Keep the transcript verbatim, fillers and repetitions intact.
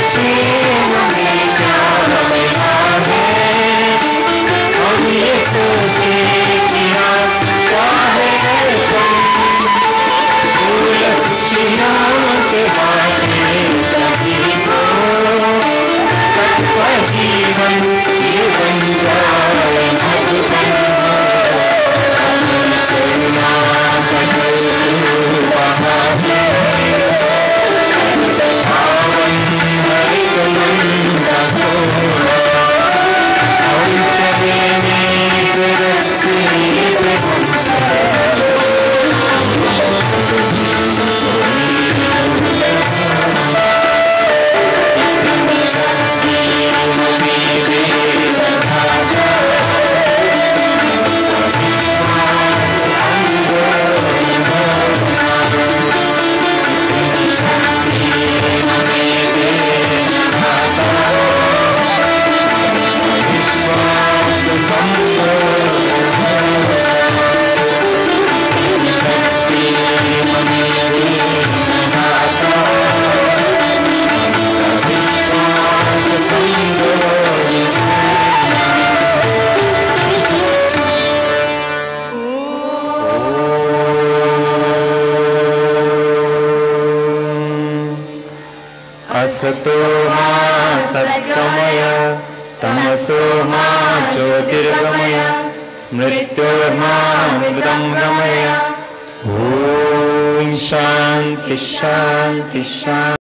प्रेम में क्या मिला है, हम ये सोचे क्या क्या है ऐसा, फूल खुशियों के बाटे सभी को, सबका जीवन ये बन जाए मधुबन, करुणा बदल तू वहाँ है, पावन हरित मंदा सोना, हम चले नेक रस्ते पे असतो मा सत्कमय तमसो मा ज्योतिर्गमय मृत्योर्मा मृदंगमय। ओम शांति शांति शांति।